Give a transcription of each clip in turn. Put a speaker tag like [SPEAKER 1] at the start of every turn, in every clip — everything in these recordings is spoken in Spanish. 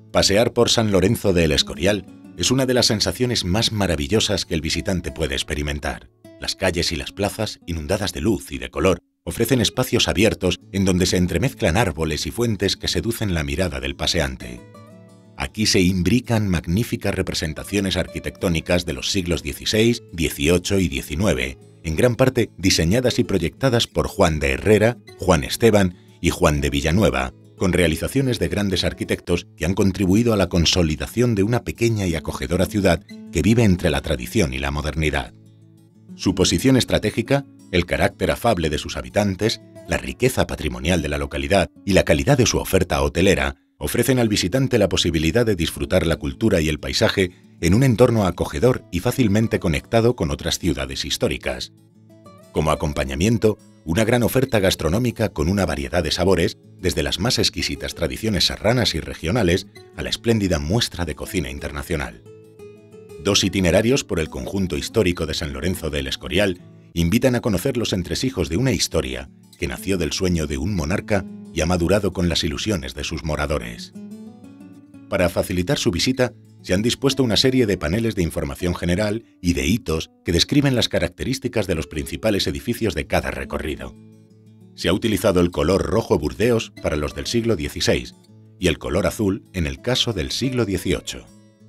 [SPEAKER 1] Pasear por San Lorenzo de El Escorial es una de las sensaciones más maravillosas que el visitante puede experimentar. Las calles y las plazas, inundadas de luz y de color, ofrecen espacios abiertos en donde se entremezclan árboles y fuentes que seducen la mirada del paseante. Aquí se imbrican magníficas representaciones arquitectónicas de los siglos XVI, XVIII y XIX, en gran parte diseñadas y proyectadas por Juan de Herrera, Juan Esteban y Juan de Villanueva, con realizaciones de grandes arquitectos que han contribuido a la consolidación de una pequeña y acogedora ciudad que vive entre la tradición y la modernidad. Su posición estratégica, el carácter afable de sus habitantes, la riqueza patrimonial de la localidad y la calidad de su oferta hotelera ofrecen al visitante la posibilidad de disfrutar la cultura y el paisaje en un entorno acogedor y fácilmente conectado con otras ciudades históricas. Como acompañamiento, una gran oferta gastronómica con una variedad de sabores, desde las más exquisitas tradiciones serranas y regionales a la espléndida muestra de cocina internacional. 2 itinerarios por el conjunto histórico de San Lorenzo de El Escorial invitan a conocer los entresijos de una historia que nació del sueño de un monarca y ha madurado con las ilusiones de sus moradores. Para facilitar su visita, se han dispuesto una serie de paneles de información general y de hitos que describen las características de los principales edificios de cada recorrido. Se ha utilizado el color rojo burdeos para los del siglo XVI y el color azul en el caso del siglo XVIII.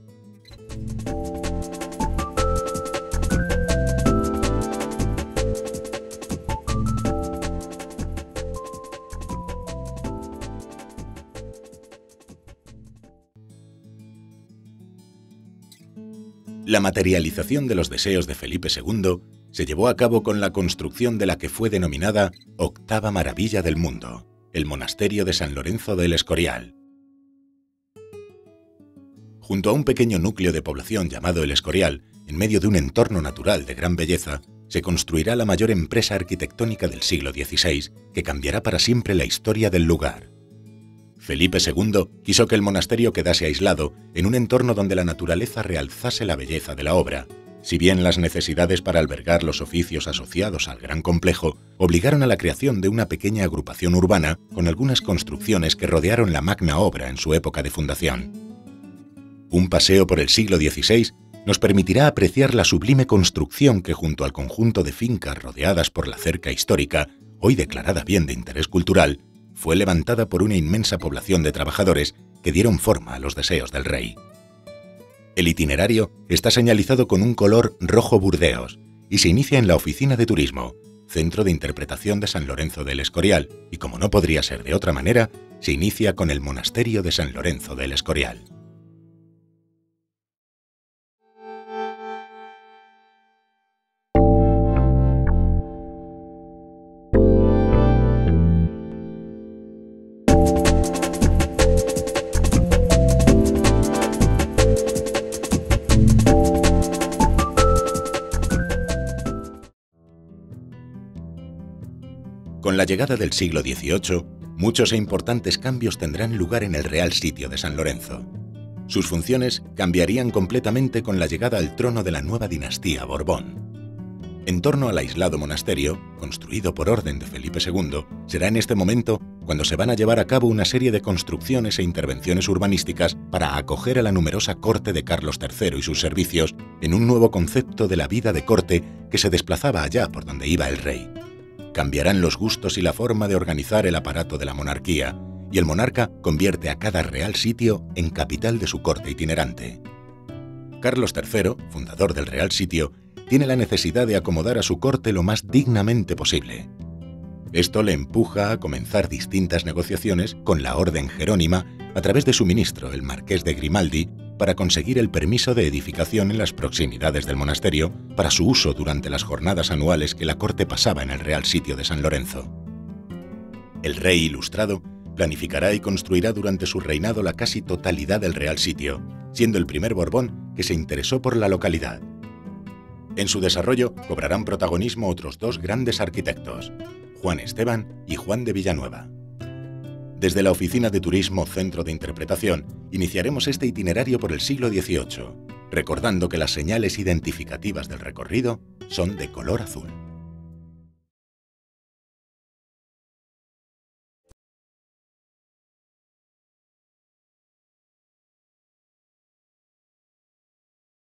[SPEAKER 1] La materialización de los deseos de Felipe II se llevó a cabo con la construcción de la que fue denominada Octava Maravilla del Mundo, el monasterio de San Lorenzo de El Escorial. Junto a un pequeño núcleo de población llamado El Escorial, en medio de un entorno natural de gran belleza, se construirá la mayor empresa arquitectónica del siglo XVI, que cambiará para siempre la historia del lugar. Felipe II quiso que el monasterio quedase aislado en un entorno donde la naturaleza realzase la belleza de la obra, si bien las necesidades para albergar los oficios asociados al gran complejo obligaron a la creación de una pequeña agrupación urbana con algunas construcciones que rodearon la magna obra en su época de fundación. Un paseo por el siglo XVI nos permitirá apreciar la sublime construcción que, junto al conjunto de fincas rodeadas por la cerca histórica, hoy declarada bien de interés cultural, fue levantada por una inmensa población de trabajadores que dieron forma a los deseos del rey. El itinerario está señalizado con un color rojo burdeos y se inicia en la Oficina de Turismo, centro de interpretación de San Lorenzo de El Escorial, y como no podría ser de otra manera, se inicia con el monasterio de San Lorenzo de El Escorial. Con la llegada del siglo XVIII, muchos e importantes cambios tendrán lugar en el Real Sitio de San Lorenzo. Sus funciones cambiarían completamente con la llegada al trono de la nueva dinastía Borbón. En torno al aislado monasterio, construido por orden de Felipe II, será en este momento cuando se van a llevar a cabo una serie de construcciones e intervenciones urbanísticas para acoger a la numerosa corte de Carlos III y sus servicios en un nuevo concepto de la vida de corte que se desplazaba allá por donde iba el rey. Cambiarán los gustos y la forma de organizar el aparato de la monarquía, y el monarca convierte a cada real sitio en capital de su corte itinerante. Carlos III, fundador del Real Sitio, tiene la necesidad de acomodar a su corte lo más dignamente posible. Esto le empuja a comenzar distintas negociaciones con la Orden Jerónima a través de su ministro, el Marqués de Grimaldi, para conseguir el permiso de edificación en las proximidades del monasterio para su uso durante las jornadas anuales que la corte pasaba en el Real Sitio de San Lorenzo. El rey ilustrado planificará y construirá durante su reinado la casi totalidad del Real Sitio, siendo el primer Borbón que se interesó por la localidad. En su desarrollo cobrarán protagonismo otros 2 grandes arquitectos, Juan Esteban y Juan de Villanueva. Desde la Oficina de Turismo Centro de Interpretación, iniciaremos este itinerario por el siglo XVIII, recordando que las señales identificativas del recorrido son de color azul.